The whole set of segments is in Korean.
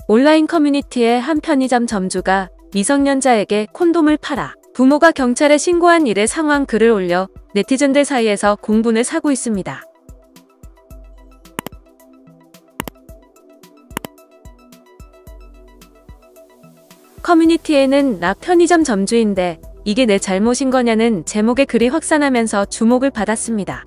온라인 커뮤니티의 한 편의점 점주가 미성년자에게 콘돔을 팔아 부모가 경찰에 신고한 일의 상황 글을 올려 네티즌들 사이에서 공분을 사고 있습니다. 커뮤니티에는 나 편의점 점주인데 이게 내 잘못인 거냐는 제목의 글이 확산하면서 주목을 받았습니다.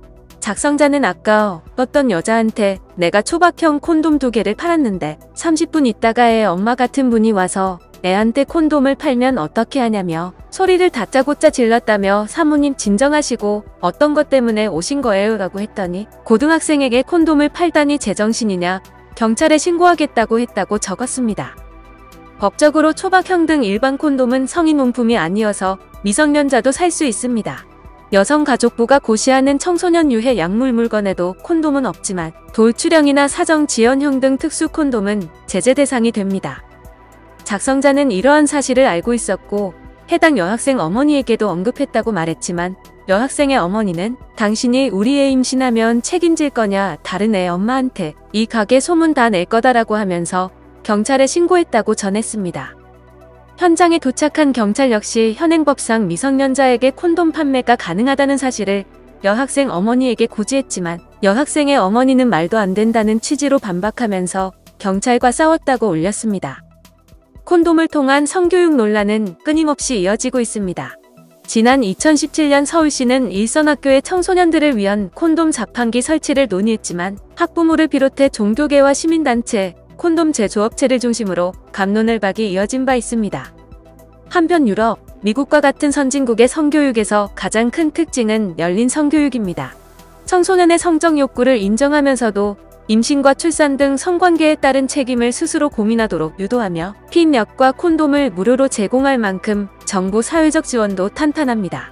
작성자는 아까 어떤 여자한테 내가 초박형 콘돔 2개를 팔았는데 30분 있다가 애 엄마 같은 분이 와서 애한테 콘돔을 팔면 어떻게 하냐며 소리를 다짜고짜 질렀다며 사모님 진정하시고 어떤 것 때문에 오신 거예요? 라고 했더니 고등학생에게 콘돔을 팔다니 제정신이냐 경찰에 신고하겠다고 했다고 적었습니다. 법적으로 초박형 등 일반 콘돔은 성인용품이 아니어서 미성년자도 살 수 있습니다. 여성가족부가 고시하는 청소년 유해 약물 물건에도 콘돔은 없지만 돌출형이나 사정지연형 등 특수 콘돔은 제재 대상이 됩니다. 작성자는 이러한 사실을 알고 있었고 해당 여학생 어머니에게도 언급했다고 말했지만 여학생의 어머니는 당신이 우리 애 임신하면 책임질 거냐 다른 애 엄마한테 이 가게 소문 다 낼 거다라고 하면서 경찰에 신고했다고 전했습니다. 현장에 도착한 경찰 역시 현행법상 미성년자에게 콘돔 판매가 가능하다는 사실을 여학생 어머니에게 고지했지만 여학생의 어머니는 말도 안 된다는 취지로 반박하면서 경찰과 싸웠다고 올렸습니다. 콘돔을 통한 성교육 논란은 끊임없이 이어지고 있습니다. 지난 2017년 서울시는 일선학교의 청소년들을 위한 콘돔 자판기 설치를 논의했지만 학부모를 비롯해 종교계와 시민단체, 콘돔 제조업체를 중심으로 갑론을박이 이어진 바 있습니다. 한편 유럽, 미국과 같은 선진국의 성교육에서 가장 큰 특징은 열린 성교육입니다. 청소년의 성적 욕구를 인정하면서도 임신과 출산 등 성관계에 따른 책임을 스스로 고민하도록 유도하며 피임약과 콘돔을 무료로 제공할 만큼 정부 사회적 지원도 탄탄합니다.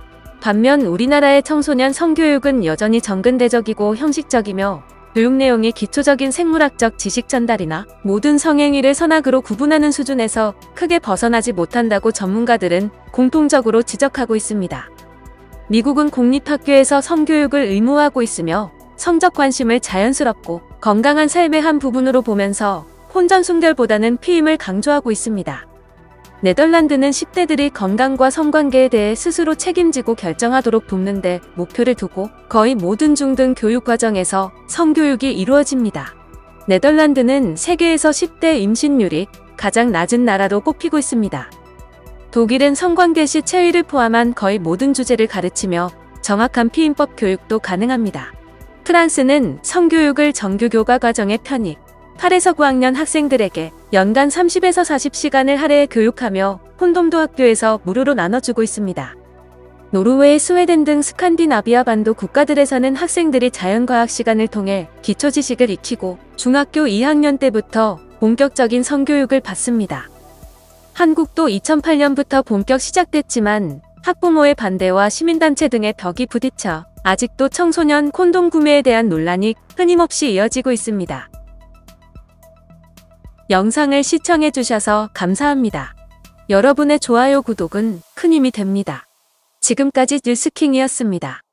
반면 우리나라의 청소년 성교육은 여전히 정근대적이고 형식적이며 교육 내용이 기초적인 생물학적 지식 전달이나 모든 성행위를 선악으로 구분하는 수준에서 크게 벗어나지 못한다고 전문가들은 공통적으로 지적하고 있습니다. 미국은 공립학교에서 성교육을 의무화하고 있으며 성적 관심을 자연스럽고 건강한 삶의 한 부분으로 보면서 혼전 순결보다는 피임을 강조하고 있습니다. 네덜란드는 10대들이 건강과 성관계에 대해 스스로 책임지고 결정하도록 돕는 데 목표를 두고 거의 모든 중등 교육 과정에서 성교육이 이루어집니다. 네덜란드는 세계에서 10대 임신율이 가장 낮은 나라로 꼽히고 있습니다. 독일은 성관계 시 체위를 포함한 거의 모든 주제를 가르치며 정확한 피임법 교육도 가능합니다. 프랑스는 성교육을 정규 교과 과정에 편입, 8에서 9학년 학생들에게 연간 30에서 40시간을 할애해 교육하며 콘돔도 학교에서 무료로 나눠주고 있습니다. 노르웨이, 스웨덴 등 스칸디나비아 반도 국가들에서는 학생들이 자연과학 시간을 통해 기초지식을 익히고 중학교 2학년 때부터 본격적인 성교육을 받습니다. 한국도 2008년부터 본격 시작됐지만 학부모의 반대와 시민단체 등의 벽이 부딪혀 아직도 청소년 콘돔 구매에 대한 논란이 끊임없이 이어지고 있습니다. 영상을 시청해주셔서 감사합니다. 여러분의 좋아요, 구독은 큰 힘이 됩니다. 지금까지 뉴스킹이었습니다.